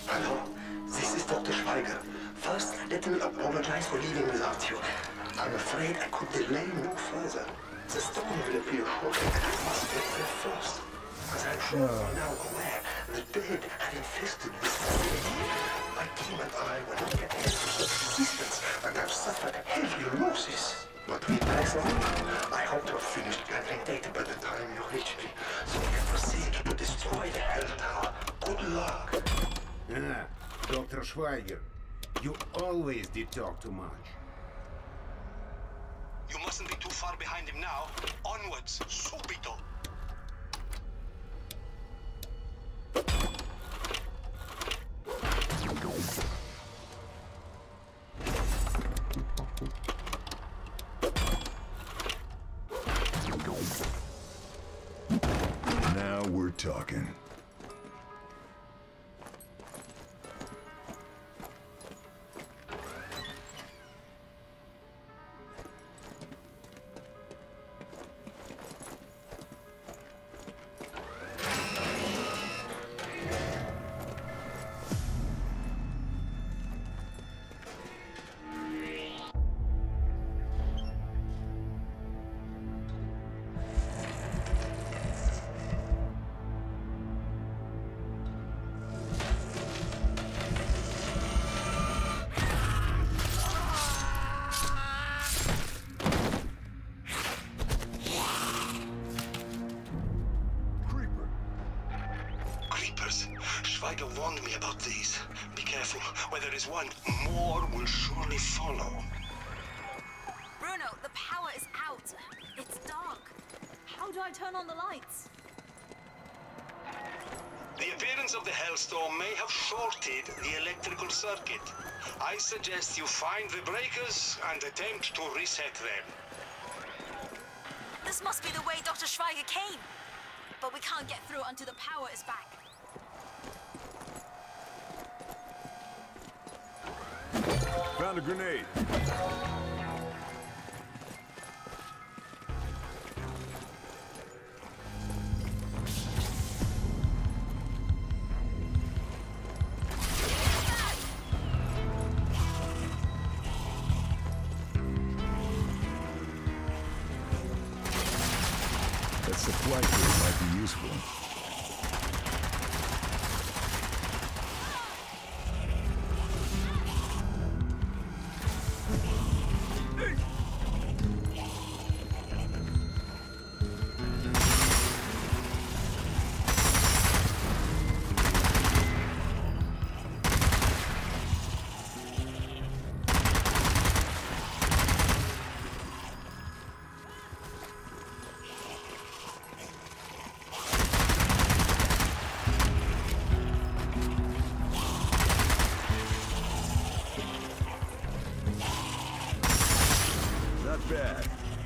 Hello, this is Dr. Schweiger. First, let me apologize for leaving without you. I'm afraid I could delay no further. The storm will appear shortly, and I must get there first. As I'm sure you are now aware, the dead have infested this facility. My team and I were not prepared for such resistance, and have suffered heavy losses. But we press on. I hope to have finished gathering data by the time you reach me, so we can proceed to destroy the Hell Tower. Good luck. Dr. Schweiger, you always did talk too much. You mustn't be too far behind him now. Onwards, subito. Now we're talking. Schweiger warned me about these. Be careful. Where there is one, more will surely follow. Bruno, the power is out. It's dark. How do I turn on the lights? The appearance of the Hellstorm may have shorted the electrical circuit. I suggest you find the breakers and attempt to reset them. This must be the way Dr. Schweiger came. But we can't get through until the power is back. Found a grenade. That supply crate might be useful. Not bad.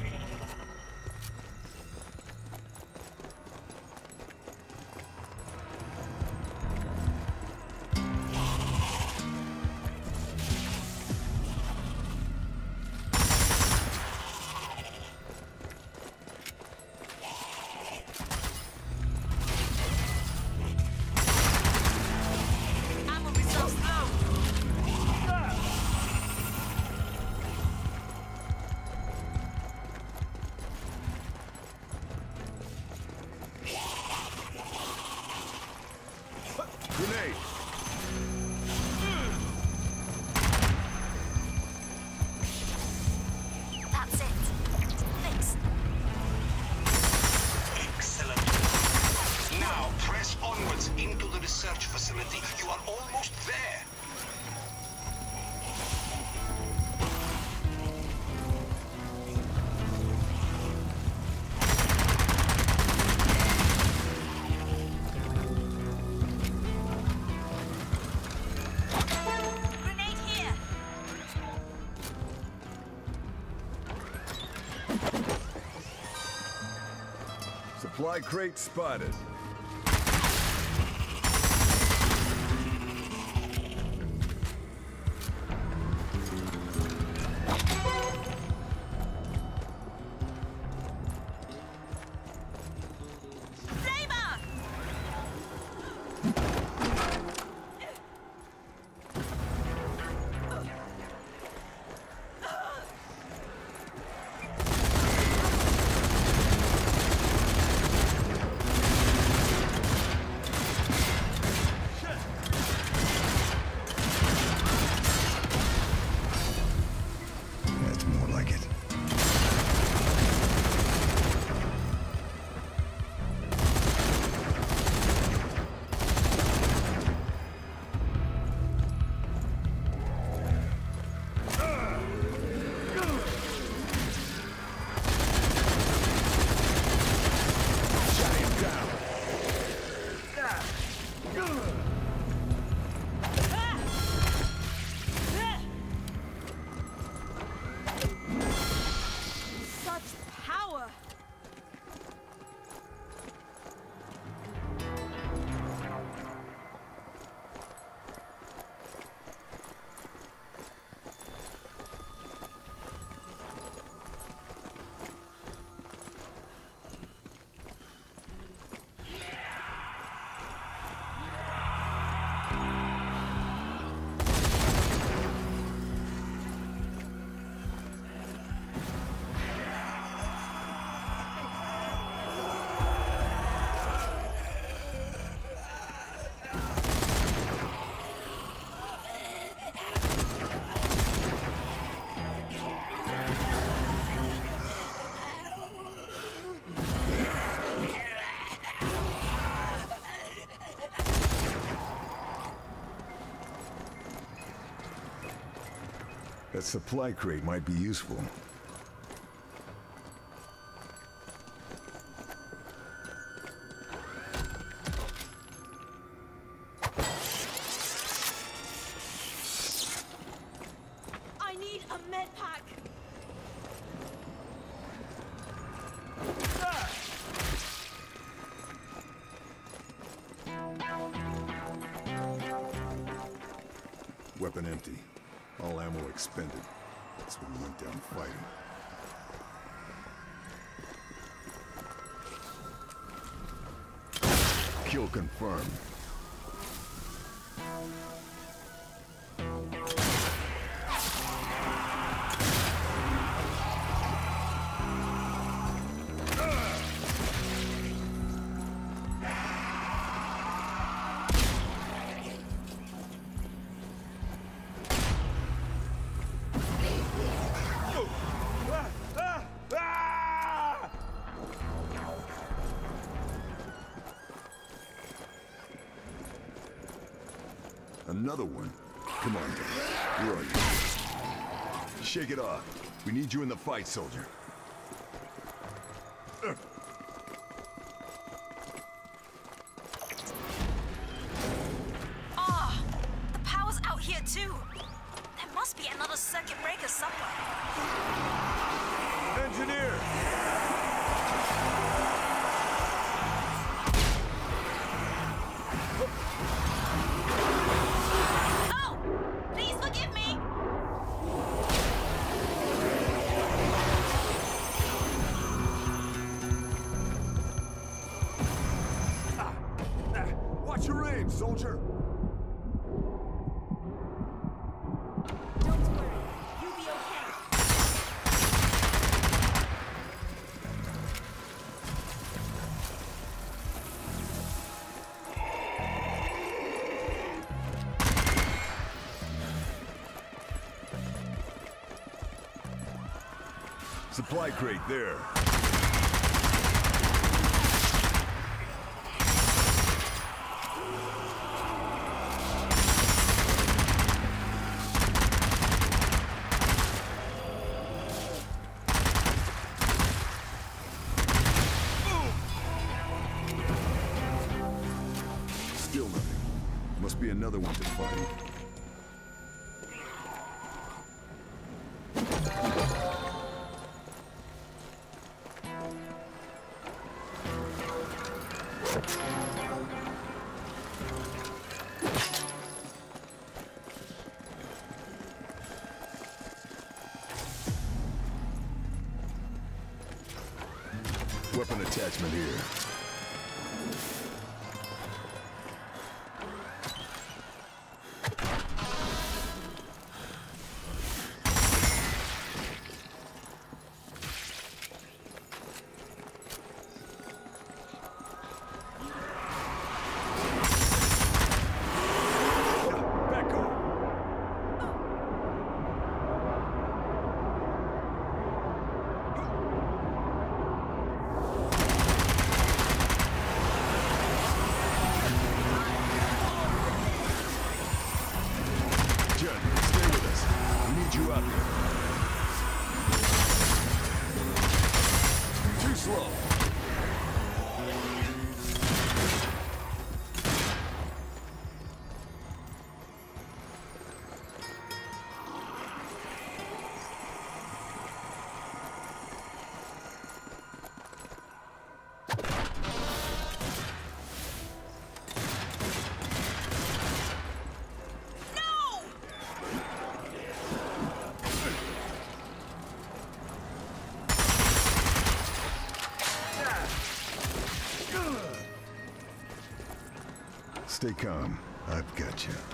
Ammo reserves low. Grenade. That's it. Fixed. Excellent. Now press onwards into the research facility. You are almost there. Grenade here. Supply crate spotted. Flamer! That supply crate might be useful. I need a med pack. Weapon empty. All ammo expended. That's when we went down fighting. Kill confirmed. Another one? Come on, guys. Where are you? Shake it off. We need you in the fight, soldier. Ah, the power's out here too. There must be another circuit breaker somewhere. Engineer! Oh! Please forgive me! Watch your aim, soldier! Don't worry, you'll be okay. Supply crate there. Still nothing. Must be another one to find. Weapon attachment here. Back up. Jen, stay with us. We need you out here. Too slow. No! Stay calm. I've got you.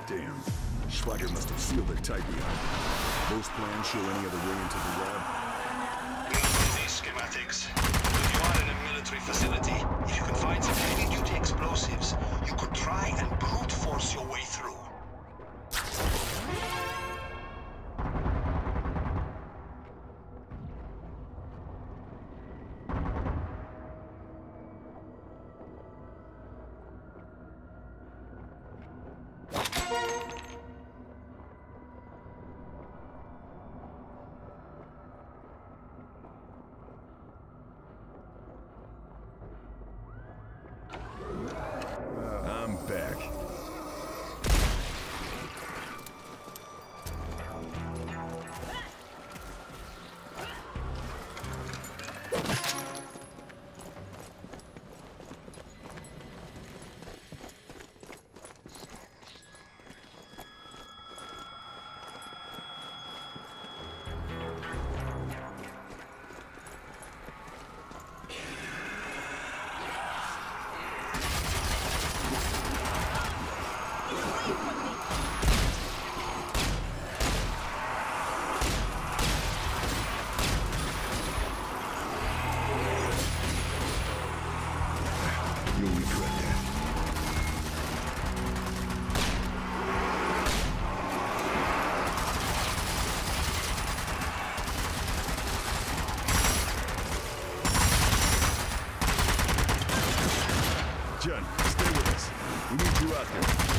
Damn. Schweiger must have sealed it tight behind him. Most plans show any other way into the lab? These schematics. If you are in a military facility, if you can find some heavy-duty explosives, you could try and brute force your way through. I'm back. You'll regret that. Jen, stay with us. We need you out there.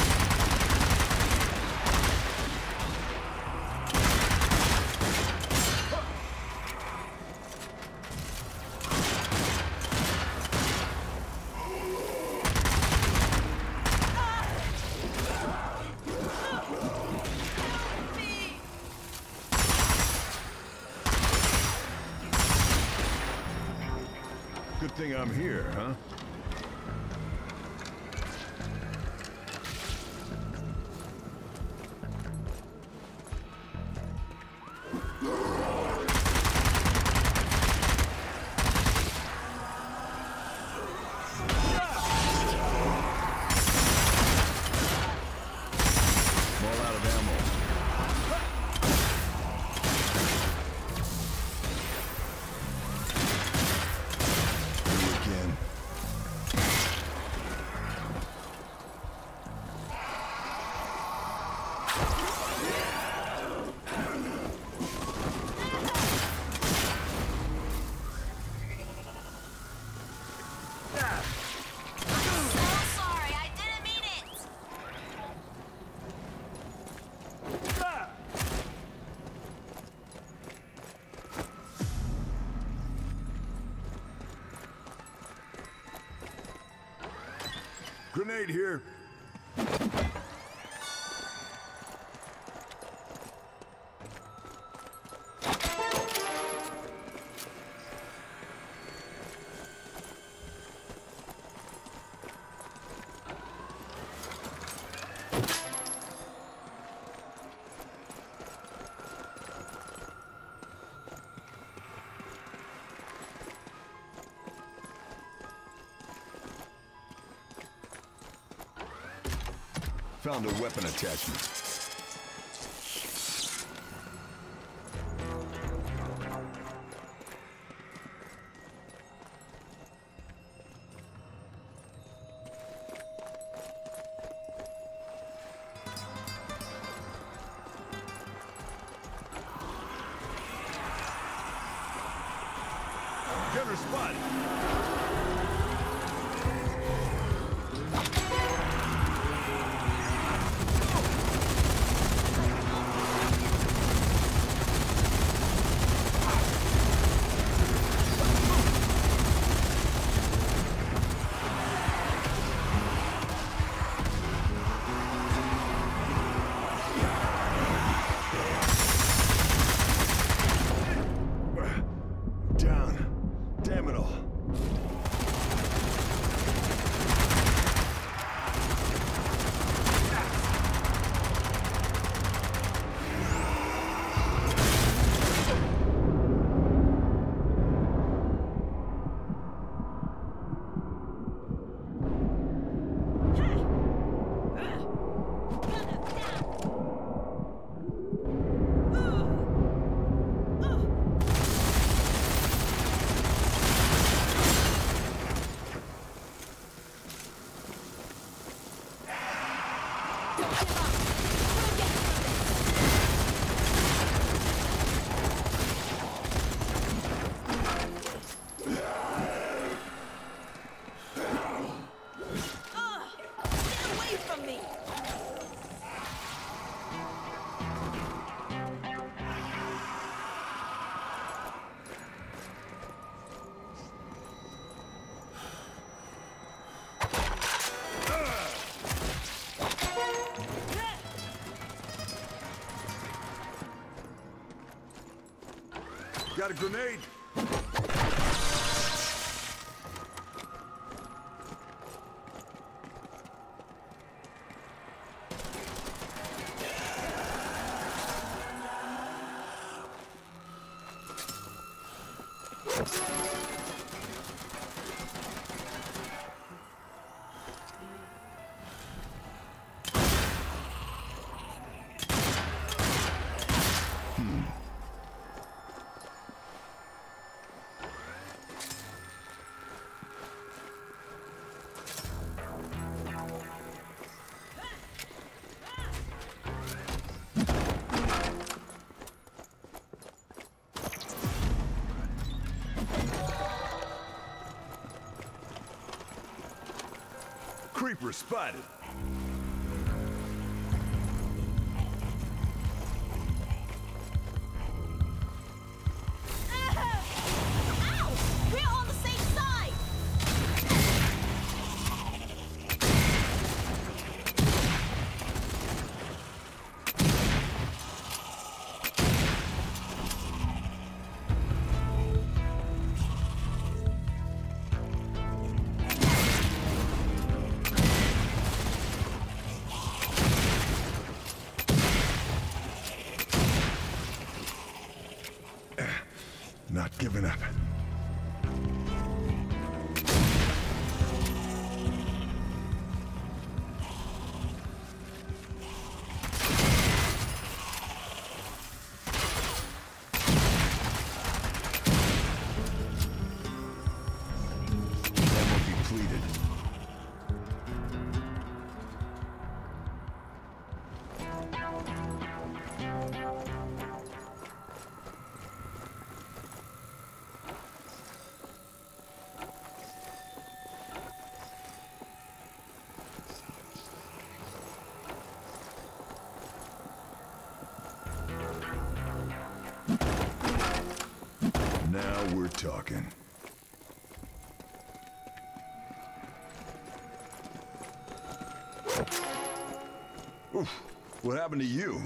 Good thing I'm here, huh? I'm all out of ammo. You again. So sorry, I didn't mean it! Grenade here. Found a weapon attachment. Gunner spotted. Down. Damn it all. Got a grenade? Creeper spotted. Ow! We're on the same side! Not giving up. Ammo depleted. Now we're talking. Oof, what happened to you?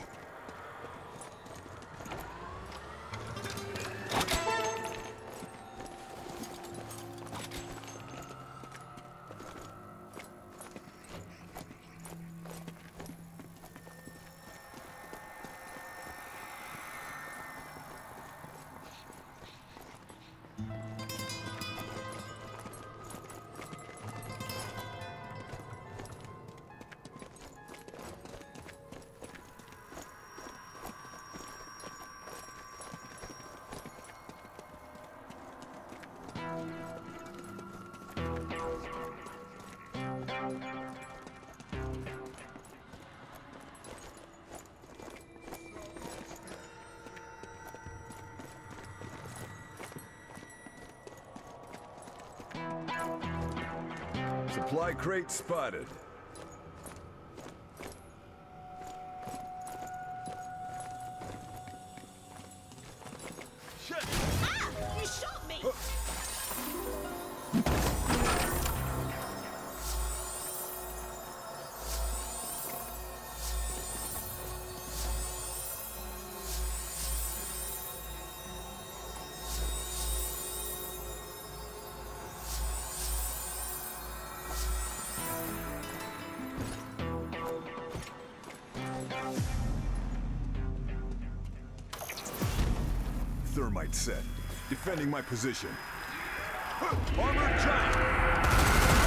Supply crate spotted. Shit! Ah! You shot me! Thermite set. Defending my position. Armored giant!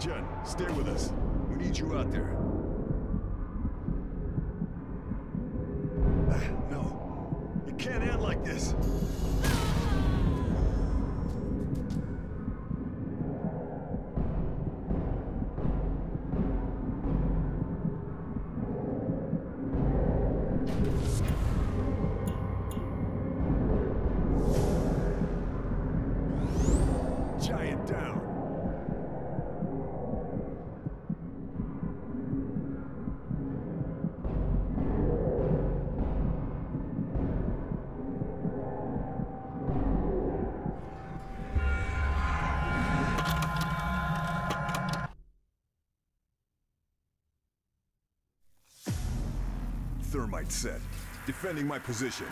Jen, stay with us. We need you out there. No. It can't end like this. Giant down. Thermite set. Defending my position.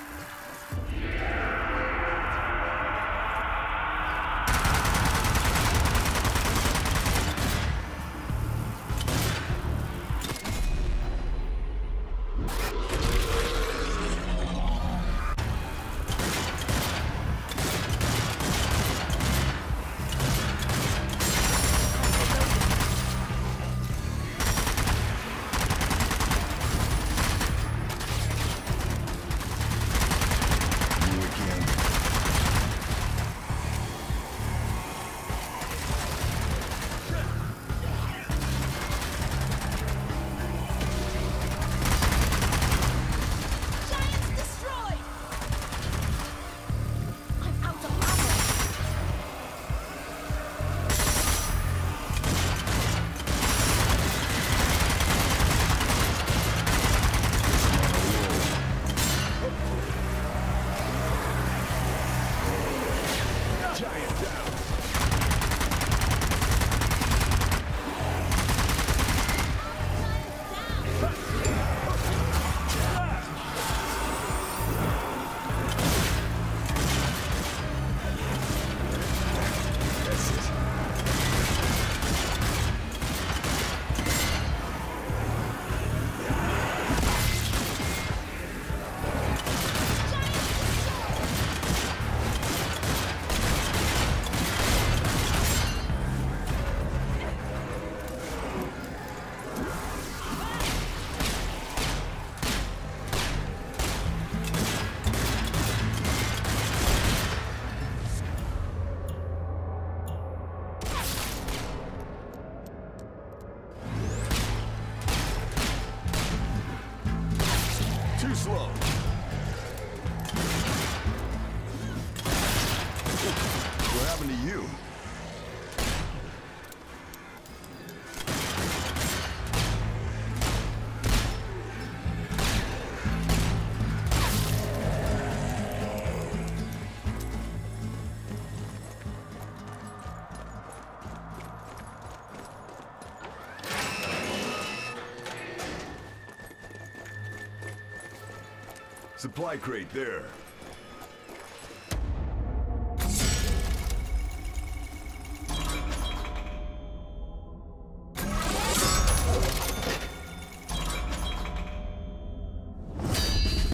Too slow. What happened to you? Supply crate there.